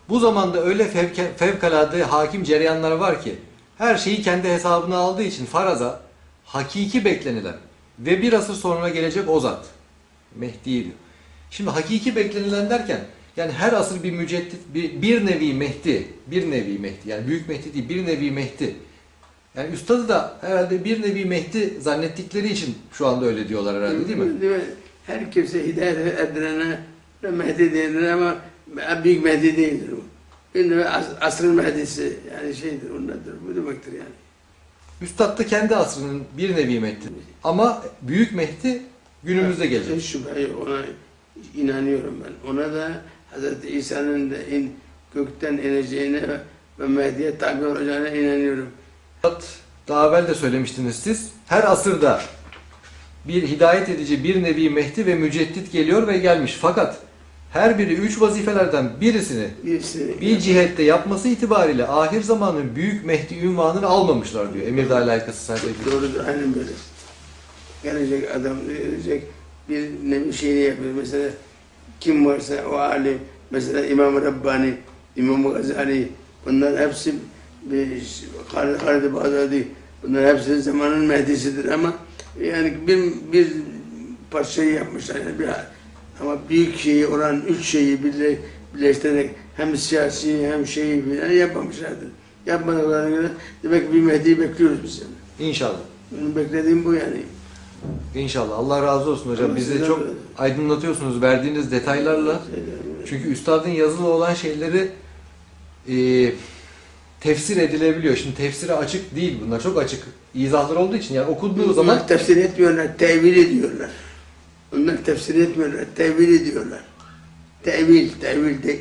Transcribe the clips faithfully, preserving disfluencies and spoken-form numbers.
Bu zamanda öyle fevke, fevkalade hakim cereyanlar var ki her şeyi kendi hesabına aldığı için faraza hakiki beklenilen ve bir asır sonra gelecek o zat Mehdi'yi diyor. Şimdi hakiki beklenilen derken yani her asır bir müceddit, bir, bir nevi Mehdi, bir nevi Mehdi yani büyük Mehdi değil, bir nevi Mehdi. Yani üstadı da herhalde bir nevi Mehdi zannettikleri için şu anda öyle diyorlar herhalde, değil mi? Değil mi? Her kimse hidayet edilene Mehdi değildir ama büyük Mehdi değildir bu. Bir as asrın Mehdisi yani şeydir, ondadır, bu demektir yani. Üstad da kendi asrının bir nevi Mehdi. Ama büyük Mehdi günümüzde gelecek. Hiç şüphe yok, ona inanıyorum ben. Ona da Hazreti İsa'nın da in, gökten ineceğine ve Mehdi'ye tabi olacağına inanıyorum. Üstad, daha evvel de söylemiştiniz siz. Her asırda bir hidayet edici bir nevi Mehdi ve müceddit geliyor ve gelmiş. Fakat her biri üç vazifelerden birisini Birisini bir cihette yapması itibariyle ahir zamanın büyük Mehdi ünvanını almamışlar diyor Emirdağ Layıkası sayfasında. Doğrudur, aynen böyle. Gelecek adam, gelecek bir nevi şeyini yapıyor. Mesela kim varsa o alim, mesela İmam-ı Rabbani, İmam-ı Gazali, bunlar hepsi Halid-i Bağdadi, bunlar hepsi zamanın Mehdi'sidir ama yani bir, bir parçayı yapmışlar yani bir, ama büyük şeyi olan üç şeyi birle, birleştirerek hem siyasi hem şeyi falan yapmamışlardır. Yapmadıklarına göre demek ki bir Mehdi'yi bekliyoruz biz yani. İnşallah. Benim beklediğim bu yani. İnşallah. Allah razı olsun hocam. Bizi çok aydınlatıyorsunuz verdiğiniz detaylarla. Çünkü üstadın yazılı olan şeyleri e, tefsir edilebiliyor. Şimdi tefsire açık değil bunlar. Çok açık izahlar olduğu için yani okunduğu zaman... Onlar tefsir etmiyorlar, tevil ediyorlar. Onlar tefsir etmiyorlar, tevil ediyorlar. Tevil, tevil değil.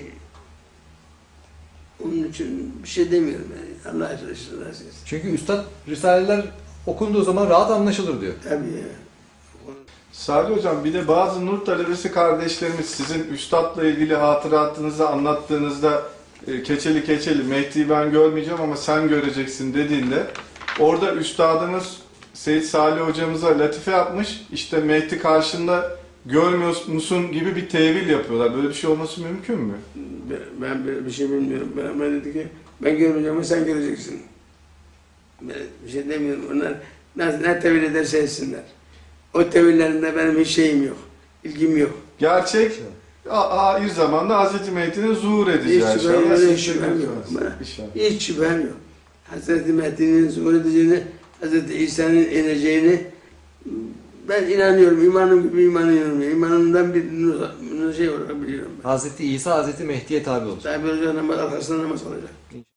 Onun için bir şey demiyorum yani. Allah razı olsun. Çünkü üstad risaleler okunduğu zaman rahat anlaşılır diyor. Tabii ya. Salih Hocam, bir de bazı Nur talebesi kardeşlerimiz sizin üstadla ilgili hatıratınızı anlattığınızda e, keçeli keçeli Mehdi'yi ben görmeyeceğim ama sen göreceksin dediğinde orada üstadınız Seyyid Salih hocamıza latife yapmış, işte Mehdi karşında görmüyor musun gibi bir tevil yapıyorlar. Böyle bir şey olması mümkün mü? Ben böyle bir şey bilmiyorum. Ben, ben dedi ki ben görmeyeceğim ama sen göreceksin. Ben bir şey demiyorum. Onlar ne, ne tevil ederse etsinler. O tevillerinde benim hiç şeyim yok. İlgim yok. Gerçek ahir zamanda Hazreti Mehdi'nin zuhur edeceği. Hiç şüphem yok. Hiç şüphem yok. Hiç şüphem yok. Hazreti Mehdi'nin zuhur edeceğini, Hazreti İsa'nın ineceğini ben inanıyorum. İmanım gibi inanıyorum. İmanımdan bir şey olarak biliyorum ben. Hazreti İsa Hazreti Mehdi'ye tabi olacak. Tabi olacak, namaz arkasında namaz olacak.